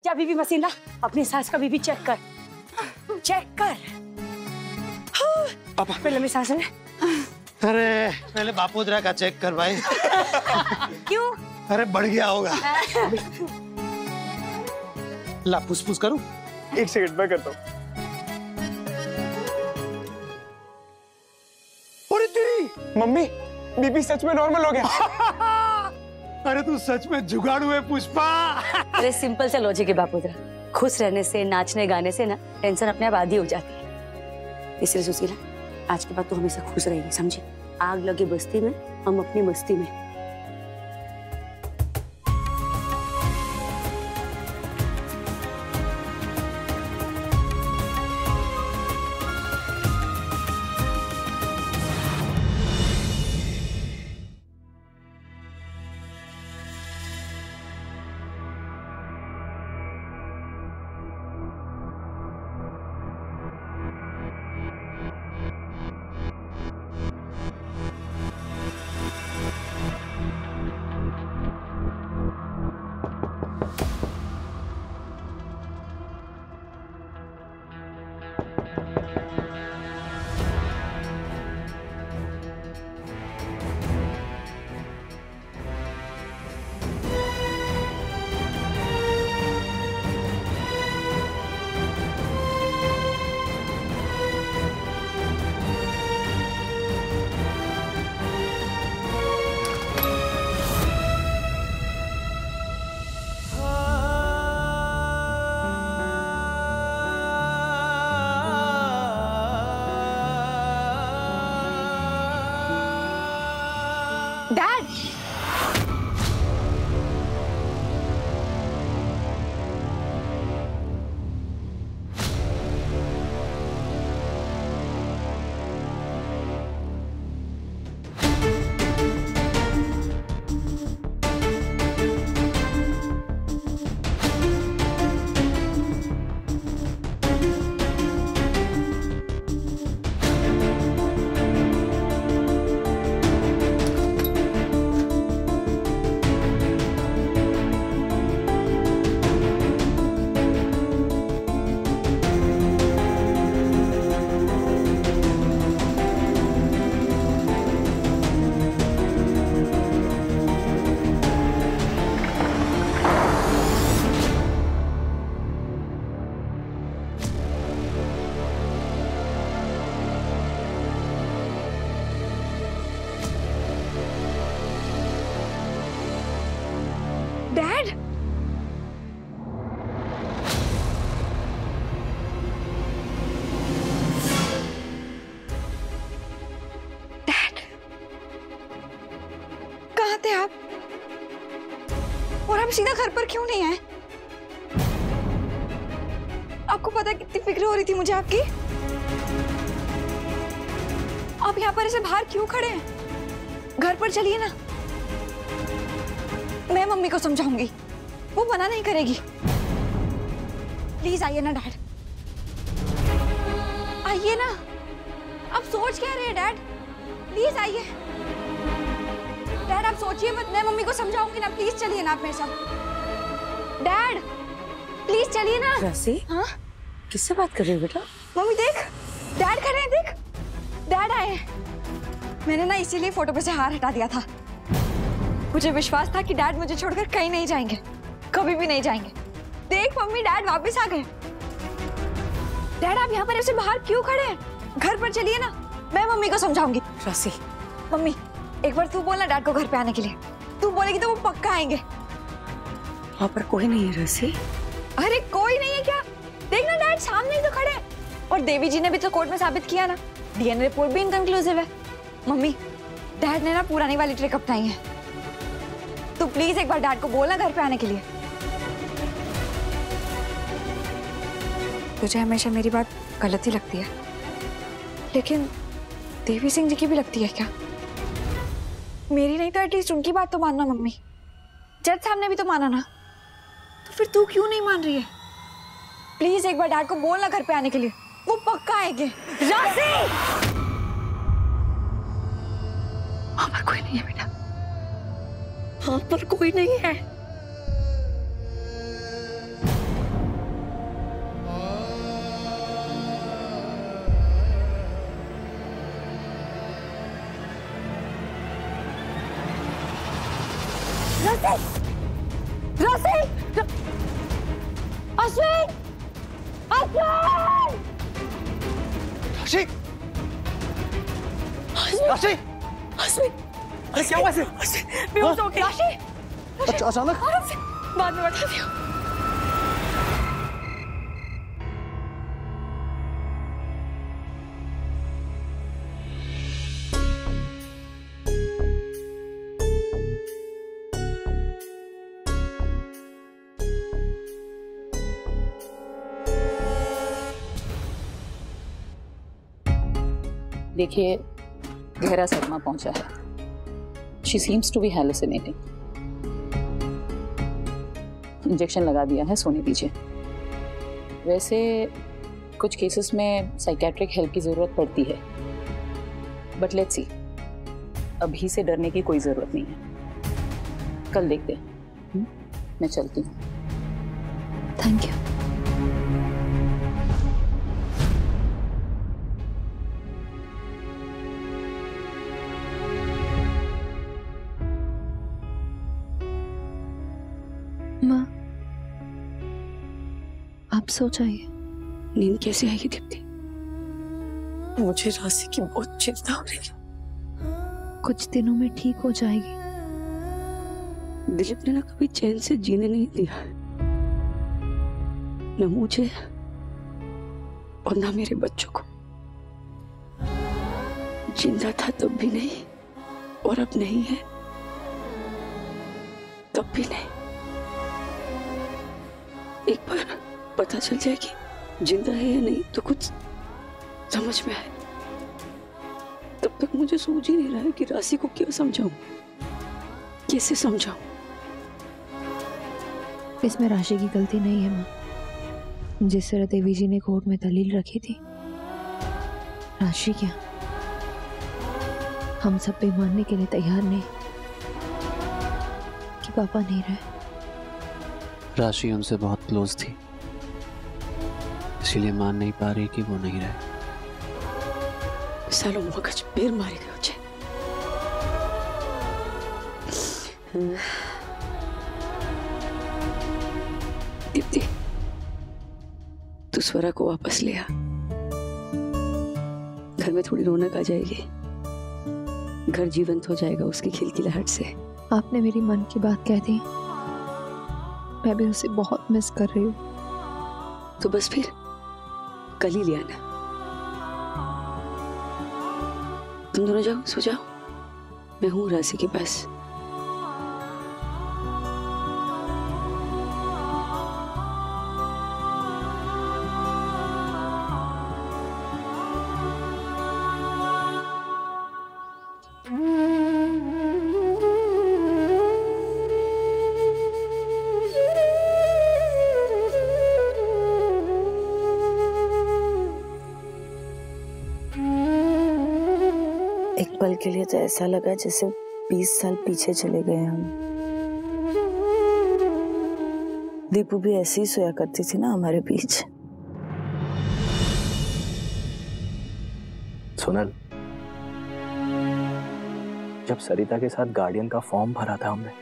जा बीबी मशीन ला, अपनी सास का बीबी चेक कर, चेक कर। पापा पहले मेरी सास ले। अरे पहले बापोद्रा का चेक कर भाई। क्यों? अरे बढ़ गया होगा। ला फुसफुस करूं? 1 सेकंड मैं करता हूँ। अरे तेरी मम्मी बीपी सच में नॉर्मल हो गया। अरे तू सच में जुगाड़ू है पुष्पा। अरे सिंपल सा लॉजिक है बापोद्रा, खुश रहने से, नाचने गाने से ना टेंशन अपने आप आधी हो जाती है। इसलिए सुशीला, आज के बाद तू हमेशा खुश रहेगी, समझी? आग लगे बस्ती में, हम अपनी मस्ती में। डैड, डैड, डैड, कहाँ थे आप? और आप सीधा घर पर क्यों नहीं आए? आपको पता है कितनी फिक्र हो रही थी मुझे आपकी? आप यहाँ पर ऐसे बाहर क्यों खड़े हैं? घर पर चलिए ना, मैं मम्मी को समझाऊंगी, वो मना नहीं करेगी। प्लीज आइए ना डैड, आइए ना। आप सोच क्या रहे हैं डैड? प्लीज आइए डैड, आप सोचिए मत, मैं मम्मी को समझाऊंगी ना। प्लीज चलिए ना आप मेरे साथ। डैड प्लीज चलिए ना। राशि, हाँ किससे बात कर रही हो बेटा? मम्मी देख, डैड खड़े हैं, देख डैड आए हैं। मैंने ना इसीलिए फोटो पे से हार हटा दिया था। मुझे विश्वास था कि डैड मुझे छोड़कर कहीं नहीं जाएंगे, कभी भी नहीं जाएंगे। देख मम्मी, डैड वापस आ गए। डैड आप यहाँ पर ऐसे बाहर क्यों खड़े हैं? घर पर चलिए ना, मैं मम्मी को समझाऊंगी। राशि, मम्मी एक बार तू बोलना डैड को घर पे आने के लिए। तू बोलेगी तो वो पक्का आएंगे। वहाँ पर कोई नहीं है राशि। अरे कोई नहीं है क्या? देखना डैड सामने ही तो खड़े हैं। और देवी जी ने भी तो कोर्ट में साबित किया ना, डीएनए रिपोर्ट भी इनकंक्लूसिव है। मम्मी डैड ने ना पुरानी वाली ट्रिक अपनाई है। तो प्लीज एक बार डैड को बोलना घर पे आने के लिए। तुझे हमेशा मेरी बात गलत ही लगती है, लेकिन देवी सिंह जी की भी लगती है क्या? मेरी नहीं तो एटलीस्ट उनकी बात तो मानना मम्मी। जज साहब ने भी तो माना ना, तो फिर तू क्यों नहीं मान रही है? प्लीज एक बार डैड को बोलना घर पे आने के लिए, वो पक्का आएंगे। राशि, वहाँ पर कोई नहीं है बेटा, वहाँ पर कोई नहीं है। राशि! अश्विन! अश्विन! राशि! राशि! अश्विन! अरे क्या हुआ इसे? बेहोश हो गया। राशि! अच्छा अचानक? बाद में बताती हूँ। देखिए, गहरा सदमा पहुंचा है। She seems to be hallucinating. Injection लगा दिया है, सोने दीजिए। वैसे कुछ केसेस में साइकेट्रिक हेल्प की जरूरत पड़ती है, बट लेट्स सी, अभी से डरने की कोई जरूरत नहीं है। कल देखते हैं। मैं चलती हूँ। Thank you. माँ, आप सो जाइए। नींद कैसे आएगी दीप्ति? मुझे राशि की बहुत चिंता हो रही है। कुछ दिनों में ठीक हो जाएगी। दिलीप ने ना कभी चैन से जीने नहीं दिया, न मुझे और ना मेरे बच्चों को। जिंदा था तब भी नहीं, और अब नहीं है तब भी नहीं। एक बार पता चल जाए कि जिंदा है या नहीं तो कुछ समझ में आए। तब तक मुझे सूझ ही नहीं रहा है कि राशि को क्या समझाऊं, कैसे समझाऊं। इसमें राशि की गलती नहीं है माँ। जिस तरह देवी जी ने कोर्ट में दलील रखी थी, राशि क्या, हम सब भी मानने के लिए तैयार नहीं कि पापा नहीं रहे। राशि हमसे बहुत क्लोज थी, इसीलिए मान नहीं पा रही कि वो नहीं रहे। सालों मगज पैर मारे गए मुझे। दीप्ति, तू स्वरा को वापस ले आ। घर में थोड़ी रौनक आ जाएगी, घर जीवंत हो जाएगा उसकी खिलखिलाहट से। आपने मेरी मन की बात कह दी। मैं भी उसे बहुत मिस कर रही हूँ। तो बस फिर कल ही ले आना। तुम दोनों जाओ, सो जाओ, मैं हूँ राशि के पास। एक पल के लिए तो ऐसा लगा जैसे 20 साल पीछे चले गए हम। दीपू भी ऐसे ही सोया करती थी ना हमारे बीच। सोनल, जब सरिता के साथ गार्डियन का फॉर्म भरा था हमने,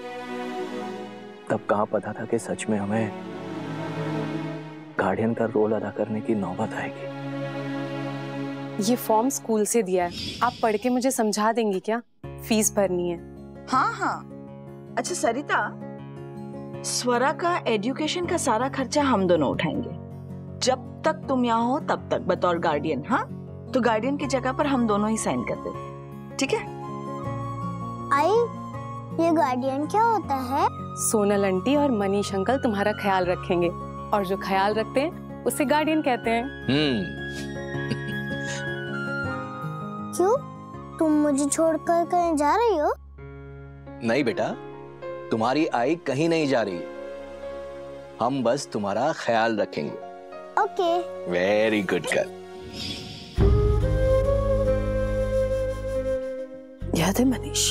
तब कहाँ पता था कि सच में हमें गार्डियन का रोल अदा करने की नौबत आएगी। ये फॉर्म स्कूल से दिया है, आप पढ़ के मुझे समझा देंगी क्या? फीस भरनी है। हाँ हाँ। अच्छा सरिता, स्वरा का एजुकेशन का सारा खर्चा हम दोनों उठाएंगे। जब तक तुम यहाँ हो तब तक बतौर गार्डियन। हाँ, तो गार्डियन की जगह पर हम दोनों ही साइन कर देते, ठीक है? आई, ये गार्डियन क्या होता है? सोनल आंटी और मनीष अंकल तुम्हारा ख्याल रखेंगे, और जो ख्याल रखते हैं उसे गार्डियन कहते हैं। क्यों? तुम मुझे छोड़कर कहीं जा रही हो? नहीं बेटा, तुम्हारी आई कहीं नहीं जा रही, हम बस तुम्हारा ख्याल रखेंगे। ओके। Very good girl. याद है मनीष,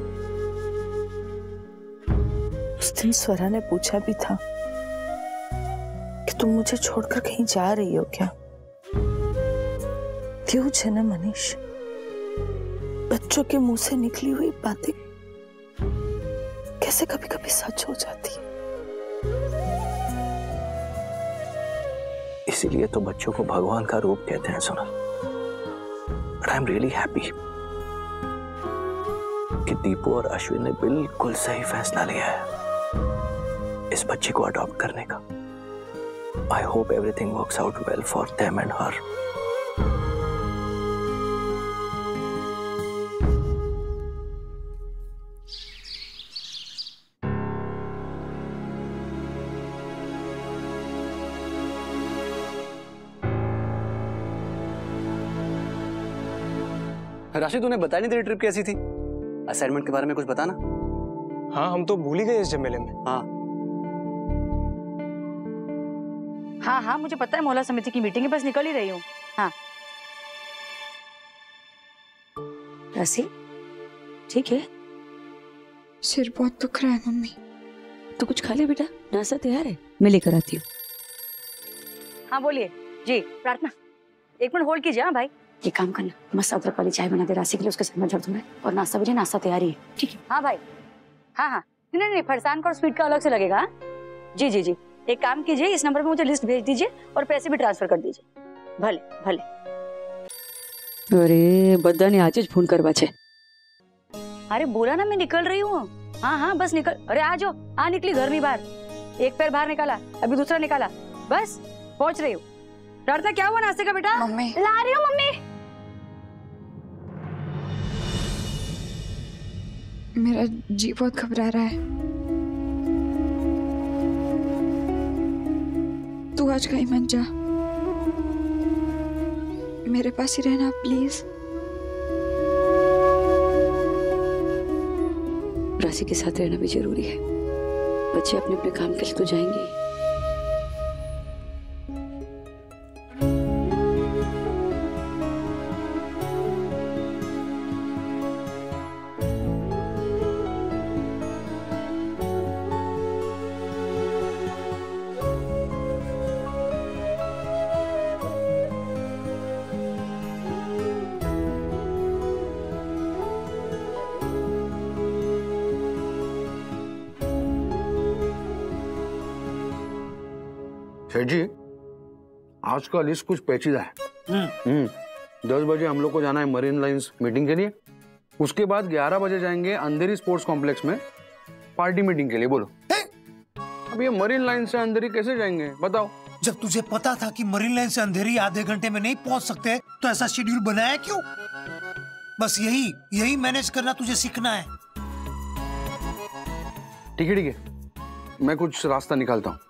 उस दिन स्वरा ने पूछा भी था कि तुम मुझे छोड़कर कहीं जा रही हो क्या? क्यों है ना मनीष, बच्चों के मुंह से निकली हुई बातें कैसे कभी कभी सच हो जाती है। इसीलिए तो बच्चों को भगवान का रूप कहते हैं Sonal. But I am really happy कि दीपू और अश्विन ने बिल्कुल सही फैसला लिया है इस बच्ची को अडॉप्ट करने का। I hope everything works out well for them and her. Rashi, तूने बताया नहीं तेरी ट्रिप कैसी थी? असाइनमेंट के बारे में कुछ बताना। हाँ, हम तो भूल ही गए इस झमेले में। हाँ, मुझे पता है मोहल्ला समिति की मीटिंग है, बस निकल ही रही हूँ। हाँ राशि, ठीक है? सिर बहुत दुख रहा है मम्मी। तो कुछ खा ले बेटा, नाश्ता तैयार है, मैं लेकर आती हूँ। हाँ बोलिए जी। प्रार्थना, एक मिनट होल्ड कीजिए। हाँ भाई, एक काम करना, मस्त अदरक वाली चाय बना दे राशि के लिए, उसके सर में दर्द हो रहा है। और नाश्ता भी, नाश्ता तैयारी है, ठीक है? हाँ भाई, हाँ, नहीं, फरसान का और स्वीट का अलग से लगेगा। जी, एक काम कीजिए, इस नंबर पे मुझे लिस्ट भेज दीजिए और पैसे भी ट्रांसफर कर दीजिए। भले। अरे बद्दा ने आज फोन करवा छे। अरे बोला ना मैं निकल रही हूँ। हाँ, बस निकल। अरे आ जाओ। हाँ निकली, घर नहीं बाहर। एक पैर बाहर निकाला, अभी दूसरा निकाला, बस पहुंच रही हूँ। प्रार्थना, क्या हुआ नाश्ते का बेटा? मम्मी ला रही हूँ मम्मी। मेरा जी बहुत घबरा रहा है। तू आज कहीं मत जा, मेरे पास ही रहना प्लीज। राशि के साथ रहना भी जरूरी है। बच्चे अपने अपने काम के लिए तो जाएंगे। सेठ जी, आज का लिस्ट कुछ पेचीदा है। 10 बजे हम लोग को जाना है मरीन लाइंस मीटिंग के लिए। उसके बाद 11 बजे जाएंगे अंधेरी स्पोर्ट्स कॉम्प्लेक्स में पार्टी मीटिंग के लिए। बोलो अब ये मरीन लाइन से अंधेरी कैसे जाएंगे बताओ? जब तुझे पता था कि मरीन लाइन से अंधेरी आधे घंटे में नहीं पहुंच सकते, तो ऐसा शेड्यूल बनाया क्यों? बस यही मैनेज करना तुझे सीखना है। ठीक है, मैं कुछ रास्ता निकालता हूँ।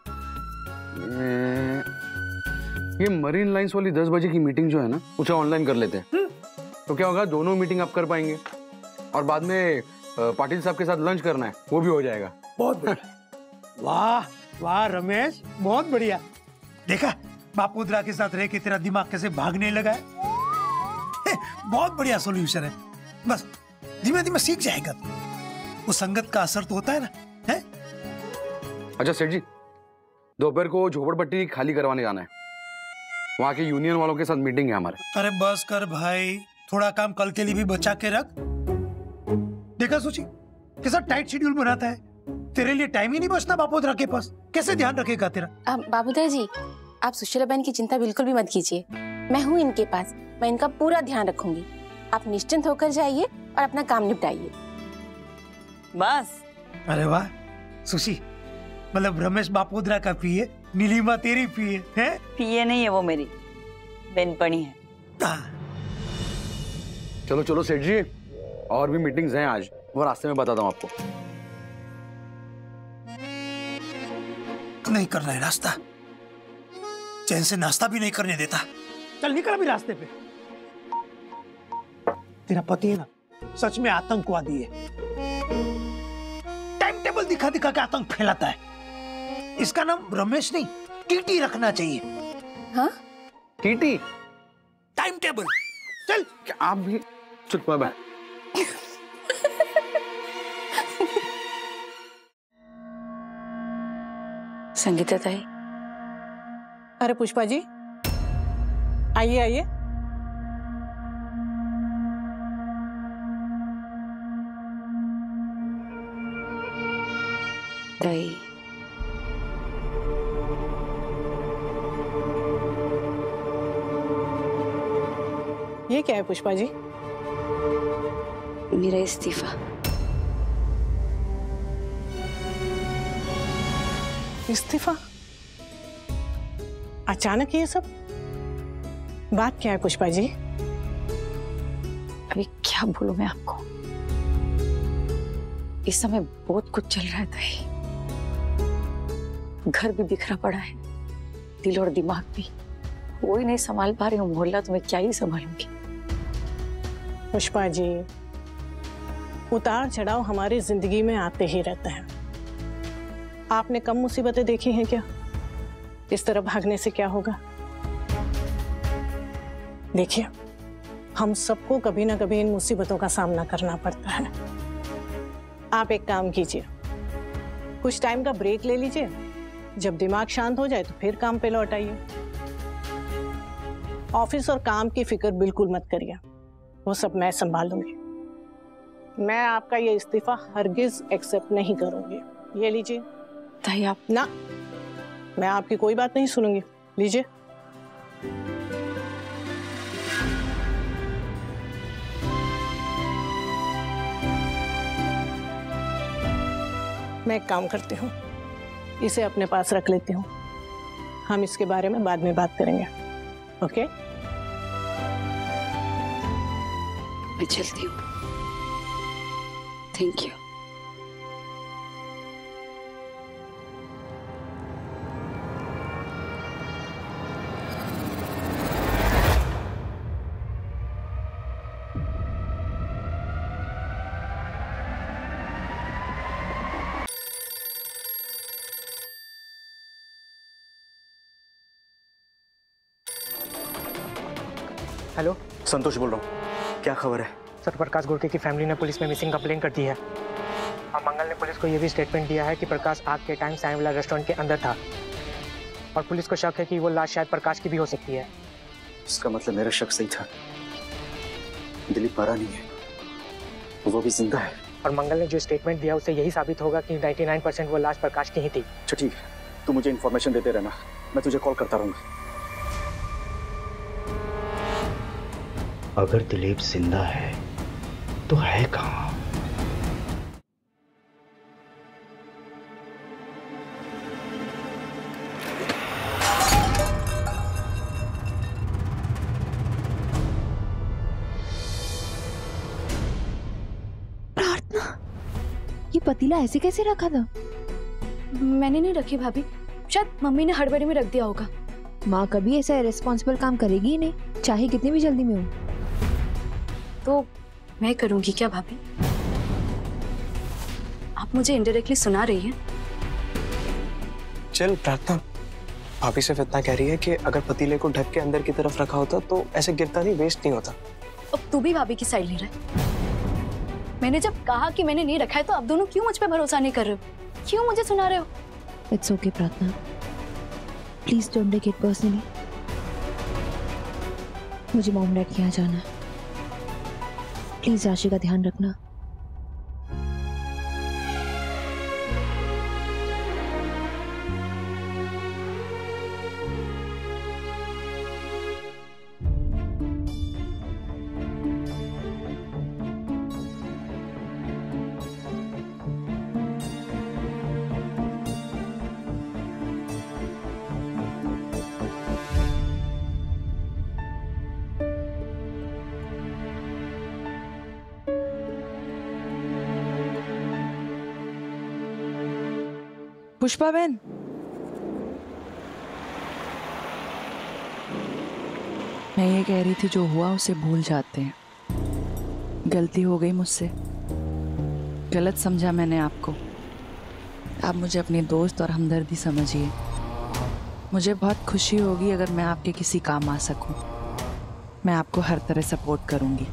ये मरीन लाइंस वाली 10 बजे की मीटिंग जो है ना, उसे ऑनलाइन कर लेते हैं। तो क्या होगा, दोनों मीटिंग आप कर पाएंगे और बाद में पाटिल साहब के साथ लंच करना है, वो भी हो जाएगा। बहुत बढ़िया। वाह रमेश, बहुत बढ़िया। देखा बापूद्रा के साथ रह के तेरा दिमाग कैसे भागने लगा है। बहुत बढ़िया सॉल्यूशन है। बस धीमे धीमे सीख जाएगा। वो संगत का असर तो होता है ना, है? अच्छा सेठ जी, दोपहर को झोपड़पट्टी खाली करवाने जाना है। वहाँ के यूनियन वालों के साथ मीटिंग है हमारे। अरे बस कर भाई, थोड़ा काम कल के लिए भी बचा के रख। देखा सोची कैसा टाइट शेड्यूल बनाता है। तेरे लिए टाइम ही नहीं बचता बापोद्रा के पास, कैसे ध्यान रखेगा तेरा? बाबूदा जी, आप सुशीला बहन की चिंता बिल्कुल भी मत कीजिए। मैं हूँ इनके पास, मैं इनका पूरा ध्यान रखूंगी। आप निश्चिंत होकर जाइए और अपना काम निपटाइए बस। अरे वाह सुशी, मतलब रमेश बापोद्रा का पीए, नीलिमा तेरी पीए है? पीए नहीं है, वो मेरी बेनपणी है। चलो सेठ जी, और भी मीटिंग्स हैं आज, वो रास्ते में बताता हूँ आपको। नहीं करना है नाश्ता, चैन से नाश्ता भी नहीं करने देता। चल निकल अभी रास्ते पे। तेरा पति है ना, सच में आतंकवादी है। टाइम टेबल दिखा दिखा के आतंक फैलाता है। इसका नाम रमेश नहीं, टीटी रखना चाहिए। हाँ? टीटी? Time table. चल क्या आप भी? चुप बाय। संगीता ताई। अरे पुष्पा जी, आइए। दही। ये क्या है पुष्पा जी? मेरा इस्तीफा। इस्तीफा? अचानक ये सब? बात क्या है पुष्पा जी? अभी क्या बोलूं मैं आपको, इस समय बहुत कुछ चल रहा है। घर भी बिखरा पड़ा है, दिल और दिमाग भी। वो ही नहीं संभाल पा रही हूँ मोहल्ला, तो मैं क्या ही संभालूंगी। पुष्पा जी, उतार चढ़ाव हमारी जिंदगी में आते ही रहते हैं। आपने कम मुसीबतें देखी हैं क्या? इस तरह भागने से क्या होगा? देखिए, हम सबको कभी ना कभी इन मुसीबतों का सामना करना पड़ता है। आप एक काम कीजिए, कुछ टाइम का ब्रेक ले लीजिए। जब दिमाग शांत हो जाए तो फिर काम पे लौट आइए। ऑफिस और काम की फिक्र बिल्कुल मत करिए, वो सब मैं संभालूंगी। मैं आपका ये इस्तीफा हरगिज एक्सेप्ट नहीं करूंगी। ये लीजिए। ताई आप ना, मैं आपकी कोई बात नहीं सुनूंगी। लीजिए। मैं एक काम करती हूँ, इसे अपने पास रख लेती हूँ। हम इसके बारे में बाद में बात करेंगे, ओके? मैं चलती हूँ। Thank you. हेलो, संतोष बोल रहा हूँ। क्या खबर है? सर, प्रकाश गुर्के की फैमिली ने पुलिस में मिसिंग कंप्लेंट कर दी है। और मंगल ने पुलिस को यह भी स्टेटमेंट दिया है कि प्रकाश आग के टाइम साइंवाला रेस्टोरेंट के अंदर था। और पुलिस को शक है कि वो लाश शायद प्रकाश की भी हो सकती है। इसका मतलब मेरा शक सही था, दिलीप मरा नहीं है, वो भी जिंदा है। और मंगल ने जो स्टेटमेंट दिया उससे यही साबित होगा कि 99% वो लाश प्रकाश की ही थी। अच्छा ठीक है, तू मुझे इन्फॉर्मेशन देते रहना, मैं तुझे कॉल करता रहूंगा। अगर दिलीप जिंदा है तो है कहाँ? प्रार्थना, ये पतीला ऐसे कैसे रखा था? मैंने नहीं रखी भाभी, शायद मम्मी ने हड़बड़ी में रख दिया होगा। माँ कभी ऐसा इरेस्पॉन्सिबल काम करेगी ही नहीं, चाहे कितनी भी जल्दी में हो। तो मैं करूंगी क्या भाभी? आप मुझे इनडायरेक्टली सुना रही हैं। चल प्रार्थना, भाभी सिर्फ इतना कह रही है कि अगर पतीले को ढक के अंदर की तरफ रखा होता तो ऐसे गिरता नहीं, वेस्ट नहीं होता। अब तू भी भाभी की साइड ले रहा है। मैंने जब कहा कि मैंने नहीं रखा है तो आप दोनों क्यों मुझ पे भरोसा नहीं कर रहे हो? क्यों मुझे सुना रहे हो? It's okay Prarthana, please don't take it personally. मुझे मॉम डैड के यहाँ जाना है, प्लीज राशि का ध्यान रखना। पुष्पा बहन, मैं ये कह रही थी जो हुआ उसे भूल जाते हैं। गलती हो गई मुझसे, गलत समझा मैंने आपको। आप मुझे अपने दोस्त और हमदर्दी समझिए। मुझे बहुत खुशी होगी अगर मैं आपके किसी काम आ सकूं। मैं आपको हर तरह सपोर्ट करूंगी।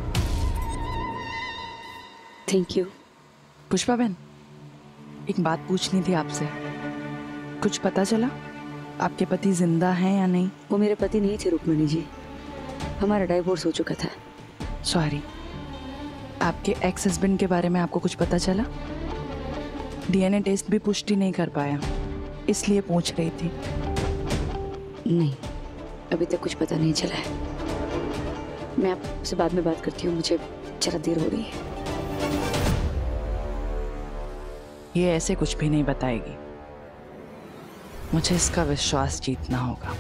Thank you. पुष्पा बहन, एक बात पूछनी थी आपसे। कुछ पता चला आपके पति जिंदा हैं या नहीं? वो मेरे पति नहीं थे रुक्मिणी जी, हमारा डाइवोर्स हो चुका था। सॉरी, आपके एक्स हस्बैंड के बारे में आपको कुछ पता चला? डीएनए टेस्ट भी पुष्टि नहीं कर पाया, इसलिए पूछ रही थी। नहीं, अभी तक कुछ पता नहीं चला है। मैं आपसे बाद में बात करती हूँ, मुझे जरा देर हो रही है। ये ऐसे कुछ भी नहीं बताएगी, मुझे इसका विश्वास जीतना होगा।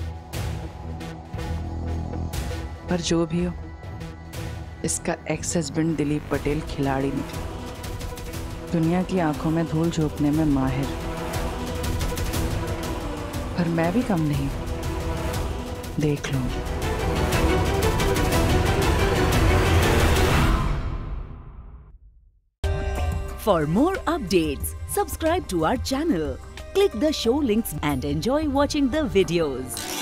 पर जो भी हो, इसका एक्स हस्बैंड दिलीप पटेल खिलाड़ी निकला, दुनिया की आंखों में धूल झोंकने में माहिर। पर मैं भी कम नहीं, देख लूंगी। For more updates, subscribe to our channel, click the show links and enjoy watching the videos.